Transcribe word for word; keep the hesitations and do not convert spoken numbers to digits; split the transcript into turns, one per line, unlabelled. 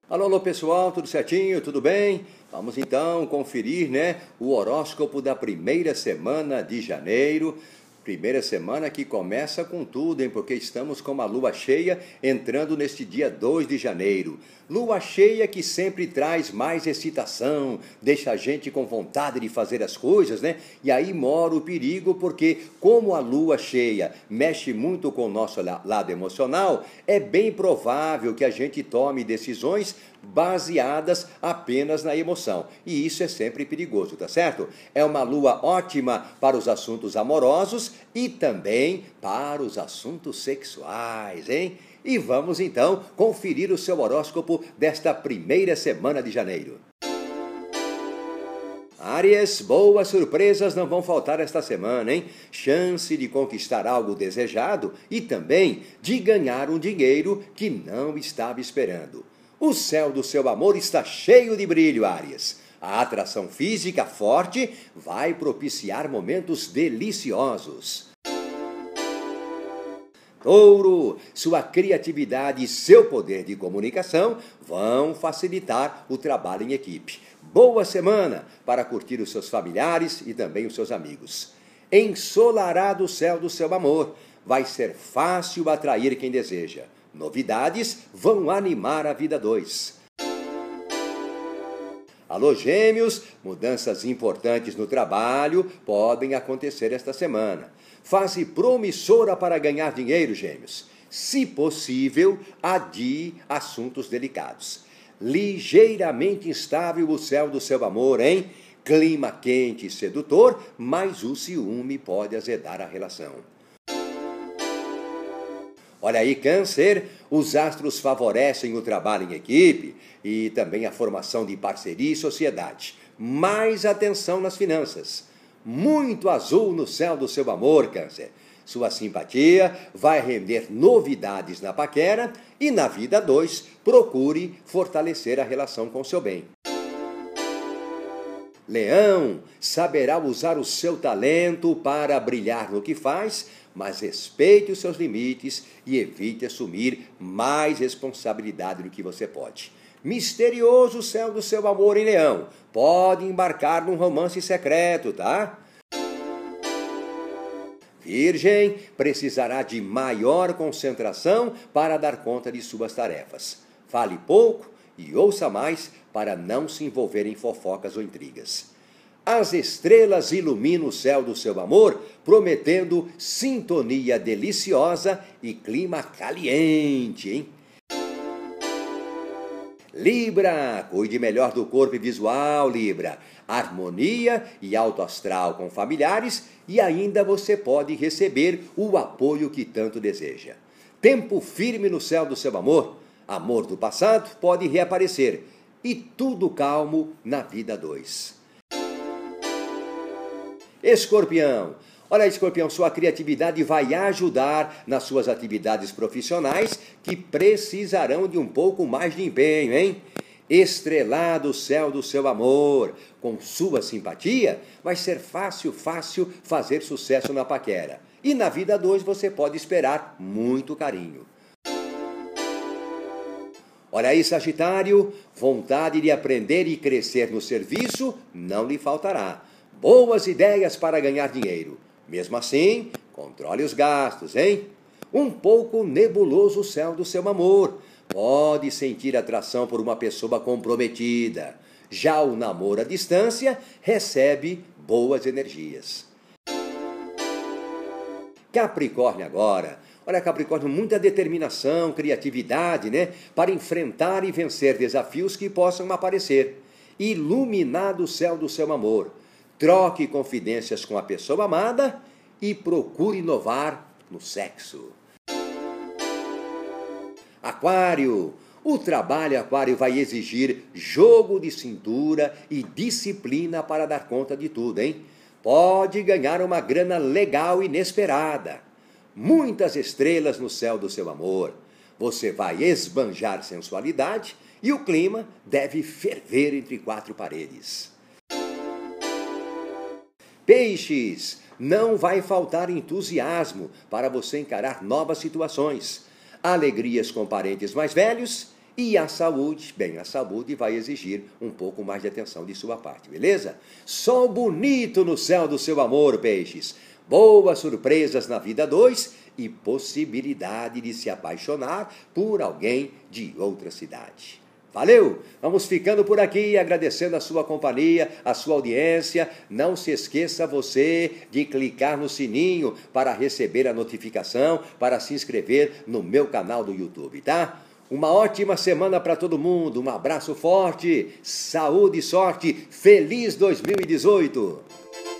Alô, alô pessoal, tudo certinho? Tudo bem? Vamos então conferir, né, o horóscopo da primeira semana de janeiro. Primeira semana que começa com tudo, hein? Porque estamos com uma lua cheia entrando neste dia dois de janeiro. Lua cheia que sempre traz mais excitação, deixa a gente com vontade de fazer as coisas, né? E aí mora o perigo, porque como a lua cheia mexe muito com o nosso lado emocional, é bem provável que a gente tome decisões baseadas apenas na emoção. E isso é sempre perigoso, tá certo? É uma lua ótima para os assuntos amorosos e também para os assuntos sexuais, hein? E vamos então conferir o seu horóscopo desta primeira semana de janeiro. Áries, boas surpresas não vão faltar esta semana, hein? Chance de conquistar algo desejado e também de ganhar um dinheiro que não estava esperando. O céu do seu amor está cheio de brilho, Áries. A atração física forte vai propiciar momentos deliciosos. Touro, sua criatividade e seu poder de comunicação vão facilitar o trabalho em equipe. Boa semana para curtir os seus familiares e também os seus amigos. Ensolarado o céu do seu amor, vai ser fácil atrair quem deseja. Novidades vão animar a vida dois. Alô, Gêmeos, mudanças importantes no trabalho podem acontecer esta semana. Fase promissora para ganhar dinheiro, Gêmeos. Se possível, adie assuntos delicados. Ligeiramente instável o céu do seu amor, hein? Clima quente e sedutor, mas o ciúme pode azedar a relação. Olha aí, Câncer, os astros favorecem o trabalho em equipe e também a formação de parceria e sociedade. Mais atenção nas finanças. Muito azul no céu do seu amor, Câncer. Sua simpatia vai render novidades na paquera e na vida dois, procure fortalecer a relação com seu bem. Leão, saberá usar o seu talento para brilhar no que faz, mas respeite os seus limites e evite assumir mais responsabilidade do que você pode. Misterioso o céu do seu amor, em Leão. Pode embarcar num romance secreto, tá? Virgem, precisará de maior concentração para dar conta de suas tarefas. Fale pouco e ouça mais para não se envolver em fofocas ou intrigas. As estrelas iluminam o céu do seu amor, prometendo sintonia deliciosa e clima caliente, hein? Libra, cuide melhor do corpo e visual, Libra. Harmonia e alto astral com familiares e ainda você pode receber o apoio que tanto deseja. Tempo firme no céu do seu amor. Amor do passado pode reaparecer. E tudo calmo na vida dois. Escorpião. Olha, Escorpião, sua criatividade vai ajudar nas suas atividades profissionais que precisarão de um pouco mais de empenho, hein? Estrelado o céu do seu amor, com sua simpatia, vai ser fácil, fácil fazer sucesso na paquera. E na vida dois você pode esperar muito carinho. Olha aí, Sagitário, vontade de aprender e crescer no serviço não lhe faltará. Boas ideias para ganhar dinheiro. Mesmo assim, controle os gastos, hein? Um pouco nebuloso o céu do seu amor. Pode sentir atração por uma pessoa comprometida. Já o namoro à distância recebe boas energias. Capricórnio agora. Olha, Capricórnio, muita determinação, criatividade, né? Para enfrentar e vencer desafios que possam aparecer. Iluminado o céu do seu amor. Troque confidências com a pessoa amada e procure inovar no sexo. Aquário, o trabalho Aquário vai exigir jogo de cintura e disciplina para dar conta de tudo, hein? Pode ganhar uma grana legal inesperada. Muitas estrelas no céu do seu amor. Você vai esbanjar sensualidade e o clima deve ferver entre quatro paredes. Peixes, não vai faltar entusiasmo para você encarar novas situações, alegrias com parentes mais velhos E a saúde, bem, a saúde vai exigir um pouco mais de atenção de sua parte, beleza? Sol bonito no céu do seu amor, peixes. Boas surpresas na vida dois e possibilidade de se apaixonar por alguém de outra cidade. Valeu! Vamos ficando por aqui, agradecendo a sua companhia, a sua audiência. Não se esqueça você de clicar no sininho para receber a notificação, para se inscrever no meu canal do YouTube, tá? Uma ótima semana para todo mundo, um abraço forte, saúde e sorte, feliz dois mil e dezoito!